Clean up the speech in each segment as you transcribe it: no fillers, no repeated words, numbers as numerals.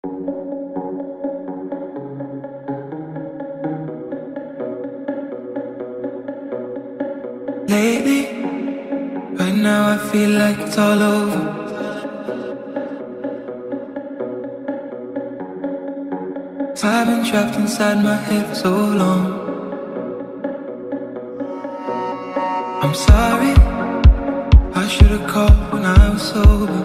Lately, right now I feel like it's all over. So I've been trapped inside my head for so long. I'm sorry, I should've called when I was sober.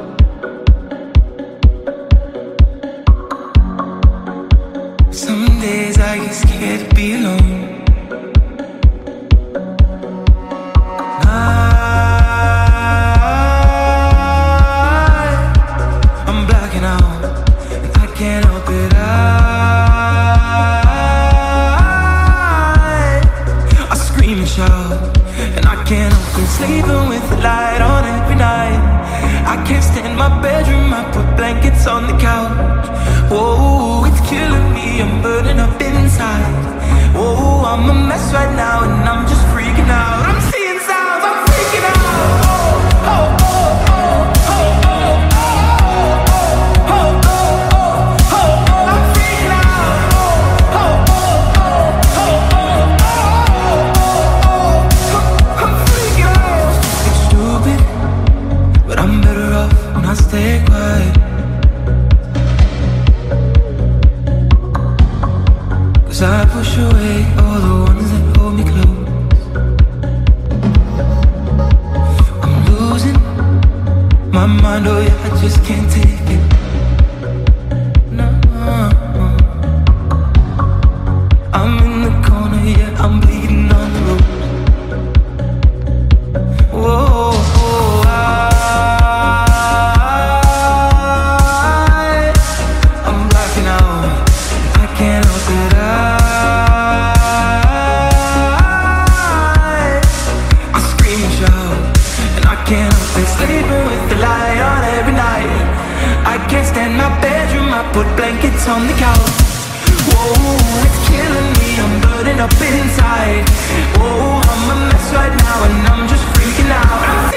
Some days I get scared to be alone. I'm blacking out, and I can't help it. I scream and shout, and I can't help it. Sleeping with the light on every night. I can't stand my bedroom, I put blankets on the couch. Whoa, it's killing me, I'm burning up inside. Whoa, I'm a mess right now, and I'm just freaking out. I'm seeing sounds, I'm freaking out. Oh, oh, oh, oh, oh, oh, oh, oh, oh, oh, I'm freaking out. Oh, oh, oh, oh, oh, oh, I'm freaking out. It's stupid, but I'm better off when I stay quiet. I push away all the ones that hold me close. I'm losing my mind, oh yeah, I just can't take it. No, I'm in the corner, yeah, I'm bleeding on the road. Whoa, I'm blacking out, I can't help it. Sleeping with the light on every night. I can't stand my bedroom, I put blankets on the couch. Whoa, it's killing me, I'm burning up inside. Whoa, I'm a mess right now, and I'm just freaking out.